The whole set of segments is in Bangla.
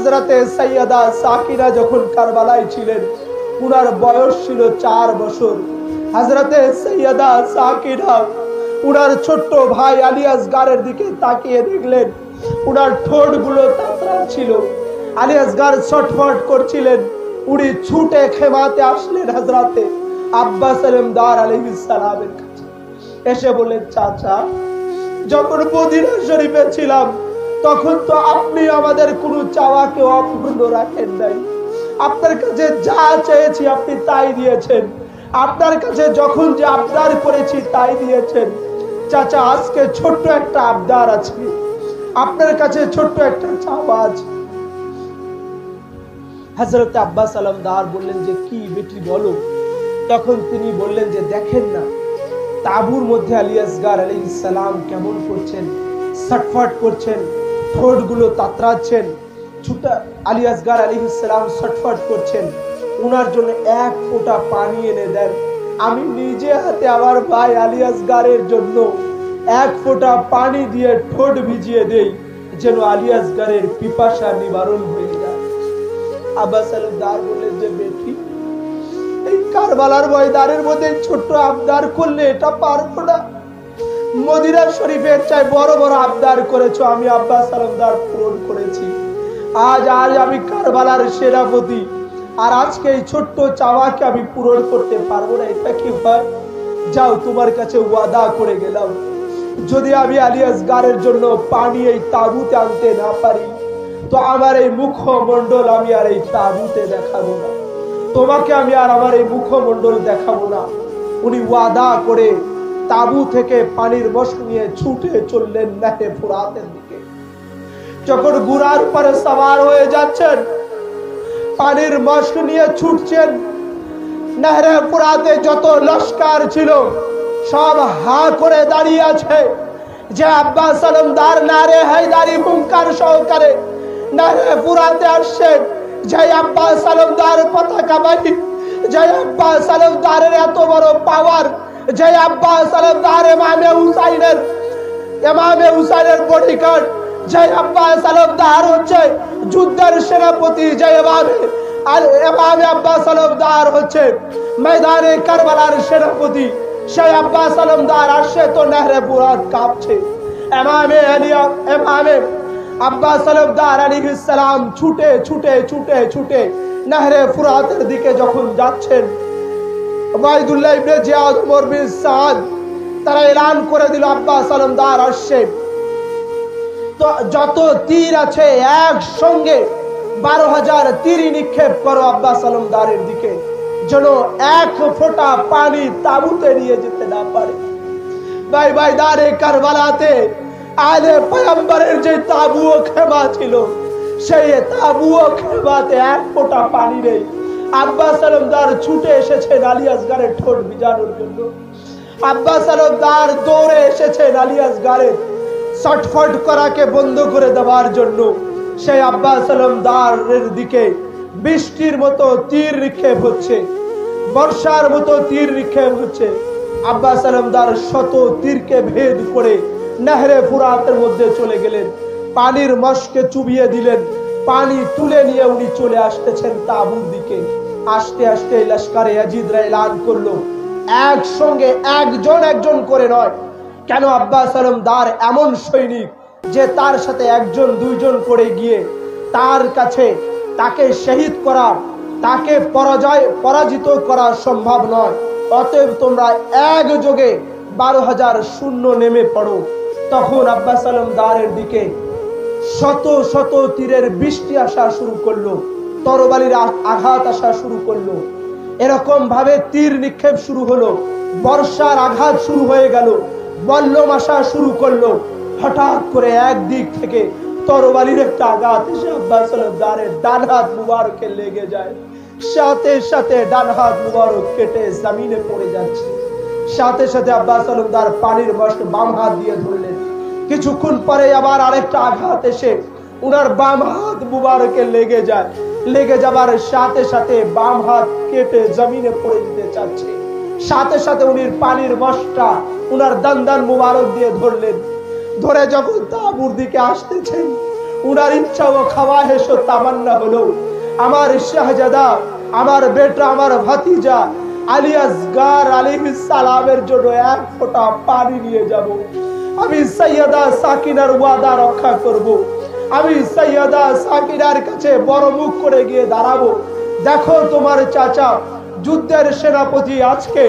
হযরতে সাইয়্যিদা সাকিনা যখন কারবালায় ছিলেন উনার বয়স ছিল 4 বছর। হযরতে সাইয়্যিদা সাকিনা উনার ছোট্ট ভাই আলী আসগারের দিকে তাকিয়ে দেখলেন উনার ঠোঁটগুলো তাতরা ছিল। আলী আসগার ছটফট করছিলেন। উনি ছুটে খেমাতে আসলেন হযরতে আব্বাস আলমদার আলাইহিস সালামের কাছে। এসে বললেন, চাচা, যখন মদিনা শরীফে ছিলাম তখন তো আপনি আমাদের কোনো চাওয়াকে অপূর্ণ রাখেন নাই। আপনার কাছে যা চেয়েছি আপনি তাই দিয়েছেন। আপনার কাছে যখন যে আবদার করেছি তাই দিয়েছেন। চাচা, আজকে ছোট্ট একটা আবদার আছে, আপনার কাছে ছোট্ট একটা চাওয়া আছে। হযরত আব্বাস আলমদার বললেন যে, কি বেটি বলো। তখন তিনি বললেন যে, দেখেন না তাঁবুর মধ্যে আলী আসগার আলাইহিস সালাম কেমন করছেন, ছটফট করছেন, ঠোঁটগুলো তাতরাচ্ছেন। ছুটা আলী আসগার আলাইহিস সালাম ছটফট করছেন। উনার জন্য এক ফোঁটা পানি এনে দেন। আমি নিজে হাতে আমার ভাই আলী আসগারের জন্য এক ফোঁটা পানি দিয়ে ঠোঁট ভিজিয়ে দেই, যেন আলী আসগারের পিপাসা নিবারণ হয়ে যায়। আব্বাস আলমদার বললেন যে, বেটি, এই কারবালার ময়দানের মধ্যে ছোট্ট আবদার করলে এটা পারবো না। মদিনা শরীফের চাই বড় বড় আবদার করেছো, আমি আব্বাস আলমদার পূরণ করেছি। আজ আমি কারবালার সেনাপতি, আর আজকে এই ছোট্ট চাওয়াকে আমি পূরণ করতে পারবো না, এটা কি হয়? যাও, তোমার কাছে ওয়াদা করে গেলাম, যদি আমি আলী আসগারের জন্য পানি এই তাঁবুতে আনতে না পারি তো আমার এই মুখমণ্ডল আমি আর এই তাঁবুতে দেখাবো না, তোমাকে আমি আর আমার এই মুখমণ্ডল দেখাবো না। উনি ওয়াদা করে তাঁবু থেকে পানির মশক নিয়ে ছুটে চললেন নাহে ফুরাতের দিকে। যখন ঘোড়ার উপরে সওয়ার হয়ে যাচ্ছেন, পানির মশক নিয়ে ছুটছেন, নাহরে ফুরাতে যত লস্কর ছিল সব হা করে দাঁড়িয়ে আছে যে আব্বাস আলমদার নারে হায়দারি হুঙ্কার সহকারে নাহরে ফুরাতে আসছে। যে আব্বাস আলমদার পতাকাবাহী, যে আব্বাস আলমদারের এত বড় পাওয়ার, যে আব্বাস আলমদার ইমামে হুসাইনের বডিগার্ড, যে আব্বাস আলমদার হচ্ছে যুদ্ধের সেনাপতি, যে ইমামে আব্বাস আলমদার হচ্ছে ময়দানে কারবালার সেনাপতি, সেই আব্বাস আলমদার আসছে তো নাহরে ফুরাত কাঁপছে। ইমামে আব্বাস আলমদার আলাইহিস সালাম ছুটে ছুটে ছুটে ছুটে নাহরে ফুরাতের দিকে যখন যাচ্ছেন, ওবাইদুল্লাহ ইবনে জিয়াদ, ওমর বিন সাদ তারা এলান করে দিল আব্বাস আলমদার আসছে। তো যত তীর আছে একসঙ্গে 12,000 তীর নিক্ষেপ করো আব্বাস আলমদারের দিকে, যেন এক ফোঁটা পানি তাঁবুতে নিয়ে যেতে না পারে। ভাই দারে কারবালাতে আলে পয়গম্বরের যে তাঁবু ও খেমা ছিল, সেই তাঁবু ও খেমাতে এক ফোঁটা পানি নেই। আব্বাস আলমদার ছুটে এসেছেন আলী আসগারের ঠোঁট ভিজানোর জন্য। আব্বাস আলমদার দৌড়ে এসেছেন আলী আসগারের ছটফট করাকে বন্ধ করে দেওয়ার জন্য। সেই আব্বাস আলমদারের দিকে বৃষ্টির মতো তীর নিক্ষেপ হচ্ছে, বর্ষার মতো তীর নিক্ষেপ হচ্ছে। আব্বাস আলমদার শত তীরকে ভেদ করে নাহরে ফুরাতের মধ্যে চলে গেলেন, পানির মশকে চুবিয়ে দিলেন, পানি তুলে নিয়ে উনি চলে আসতেছেন তাঁবুর দিকে। আস্তে আস্তে লস্করে ইয়াজিদরা এলান করলো, একসঙ্গে একজন করে নয়। কেন? আব্বাস আলমদার এমন সৈনিক যে তার সাথে একজন দুইজন করে গিয়ে তার কাছে তাকে শহীদ করা, তাকে পরাজিত করা সম্ভব নয়। অতএব তোমরা একযোগে 12,000 সৈন্য নেমে পড়ো। তখন আব্বাস আলমদারের দিকে শত শত তীরের বৃষ্টি আসা শুরু করলো, তরবারির আঘাত আসা শুরু করলো। এরকম ভাবে তীর নিক্ষেপ শুরু হলো, বর্ষার আঘাত শুরু হয়ে গেল, বল্লম আসা শুরু করলো। হঠাৎ করে একদিক থেকে তরবারির একটা আঘাত এসে আব্বাস আলমদারের ডান হাত মুবারকে লেগে যায়। সাথে সাথে ডান হাত মুবারক কেটে জমিনে পড়ে যাচ্ছে। সাথে সাথে আব্বাস আলমদার পানির মশক বাম হাত দিয়ে ধরলেন। কিছুক্ষণ পরে আবার আরেকটা আঘাত এসে উনার বাম হাত মুবারকে লেগে যায়। লেগে যাবার সাথে সাথে বাম হাত কেটে জমিনে পড়ে যেতে চাচ্ছে। সাথে সাথে উনি পানির মশকটা উনার দান মুবারক দিয়ে ধরলেন। ধরে যখন তাঁবুর দিকে আসতেছেন, উনার ইচ্ছা ও খাওয়াহেশ ও তামান্না হলো আমার শাহজাদা, আমার বেটা, আমার ভাতিজা আলী আসগার আলাইহিস সালামের জন্য এক ফোঁটা পানি নিয়ে যাব। আমি সৈয়দা সাকিনার ওয়াদা রক্ষা করব। আমি সৈয়দা সাকিনার কাছে বড় মুখ করে গিয়ে দাঁড়াবো, দেখো তোমার চাচা যুদ্ধের সেনাপতি, আজকে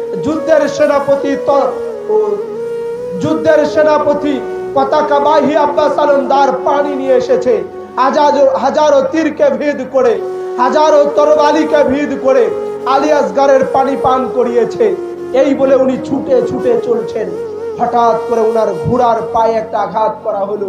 যুদ্ধের সেনাপতি পতাকাবাহী আব্বাস আলমদার পানি নিয়ে এসেছে। হাজারো তীরকে ভেদ করে, হাজারো তরবারিকে ভেদ করে আলী আসগারের পানি পান করিয়েছে। এই বলে উনি ছুটে ছুটে চলছেন। হঠাৎ করে উনার ঘোড়ার পায়ে একটা আঘাত করা হলো,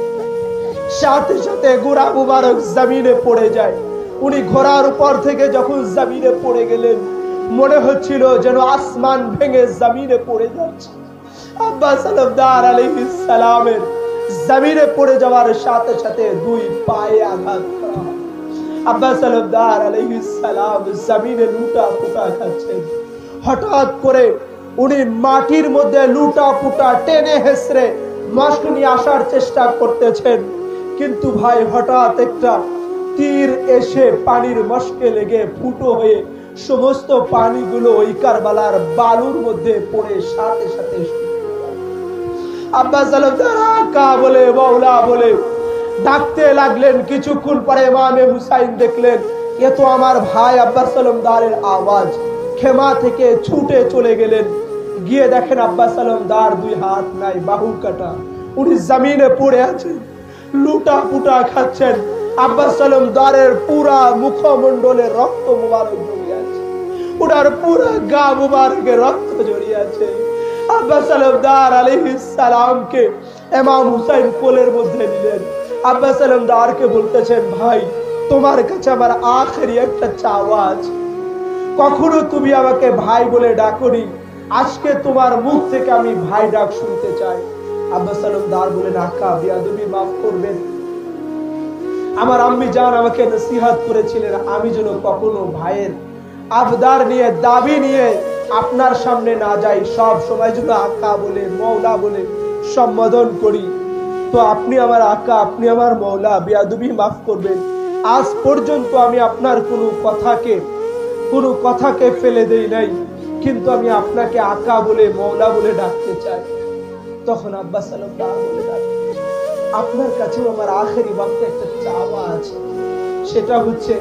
সাথে সাথে ঘোড়া মুবারক জমিনে পড়ে যায়। উনি ঘোড়ার উপর থেকে যখন জমিনে পড়ে গেলেন, মনে হচ্ছিল যেন আসমান ভেঙে জমিনে পড়ে যাচ্ছে। আব্বাস আলমদার আলাইহিস সালামের জমিনে পড়ে যাওয়ার সাথে সাথে দুই পায়ে আঘাত করা হয়। আব্বাস আলমদার আলাইহিস সালাম জমিনে লুটা পুটা খাচ্ছেন। হঠাৎ করে উনি মাটির মধ্যে লুটা পুটা টেনে হেসড়ে মশক নিয়ে আসার চেষ্টা করতেছেন, কিন্তু ভাই হঠাৎ একটা তীর এসে পানির মশকে লেগে ফুটো হয়ে সমস্ত পানিগুলো ওই কারবালার বালুর মধ্যে পড়ে সাথে সাথে আব্বাস আলমদার আকা বলে মাওলা বলে ডাকতে লাগলেন। কিছুক্ষণ পরে ইমামে হুসাইন দেখলেন এ তো আমার ভাই আব্বাস আলমদারের আওয়াজ। খেমা থেকে ছুটে চলে গেলেন, গিয়ে দেখেন আব্বাস আলমদার দুই হাত নাই, বাহু কাটা, উনি জমিনে পড়ে আছেন, লুটা পুটা খাচ্ছেন। আব্বাস আলমদারের পুরা মুখমণ্ডলে রক্ত মুবারক জড়িয়ে আছে, উনার পুরা গা মুবারকে রক্ত জড়িয়ে আছে। আব্বাস আলমদার আলাইহিস সালামকে ইমাম হুসাইন কোলের মধ্যে নিলেন। আব্বাস আলমদারকে বলতেছেন, ভাই তোমার কাছে আমার আখেরি একটা চাওয়া আছে, কখনো তুমি আমাকে ভাই বলে ডাকোনি, আজকে তোমার মুখ থেকে আমি ভাই ডাক শুনতে চাই। আব্বাস আলমদার বলেন, আকা বিয়াদবি মাফ করবেন, আমার আম্মি জান আমাকে নসিহত করেছিলেন আমি যেন কখনো ভাইয়ের আবদার নিয়ে দাবি নিয়ে আপনার সামনে না যাই, সব সময় যেন আকা বলে মৌলা বলে সম্বোধন করি। তো আপনি আমার আকা, আপনি আমার মৌলা, বিয়াদবি মাফ করবেন। আজ পর্যন্ত আমি আপনার কোনো কথাকে ফেলে দেই নাই, কিন্তু আমি আপনাকে আকা বলে মৌলা বলে ডাকতে চাই। তখন আব্বাস আলমদার বলে, আপনার কাছেও আমার আখেরি ওয়াক্তে একটা চাওয়া আছে, সেটা হচ্ছে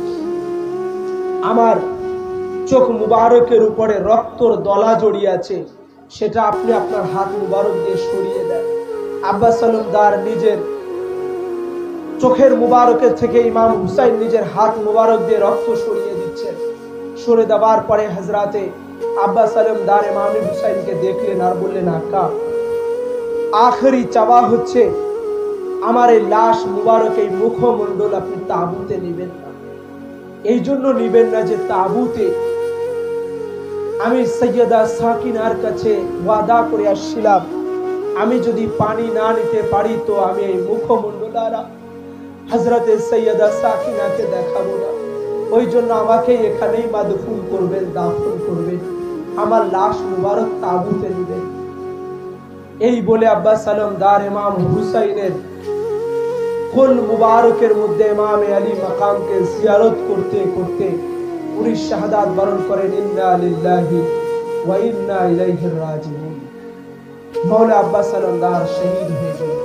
আমার চোখ মুবারকের উপরে রক্তর দলা জড়িয়ে আছে, সেটা আপনি আপনার হাত মুবারক দিয়ে সরিয়ে দেন। আব্বাস আলমদার নিজের চোখের মুবারকের থেকে ইমাম হুসাইন নিজের হাত মুবারক দিয়ে রক্ত সরিয়ে দিচ্ছেন। সরে দেওয়ার পরে হযরতে আব্বাস আলমদার ইমাম হুসাইনকে দেখলেন আর বললেন, আকা আখেরি চাওয়া হচ্ছে আমার এই লাশ মুবারক, এই মুখমণ্ডল আপনি তাবুতে নেবেন না। এই জন্য নিবেন না যে তাবুতে আমি সৈয়দা সাকিনার কাছে ওয়াদা করে আসছিলাম, আমি যদি পানি না নিতে পারি তো আমি এই মুখমণ্ডল আর হযরতে সৈয়দা সাকিনাকে দেখাবো না। ওই জন্য আমাকে এখানেই মাদফুন করবেন, দাফন করবেন, আমার লাশ মুবারক তাবুতে নেবেন। এই বলে আব্বাস আলমদার ইমাম হুসাইনের কোল মুবারকের মধ্যে ইমামে আলী মাকামকে জিয়ারত করতে করতে উনি শাহাদাত বরণ করেন। ইন্না লিল্লাহি ওয়া ইন্না ইলাইহি রাজিউন। মাওলা আব্বাস আলমদার শহীদ হয়ে গেলেন।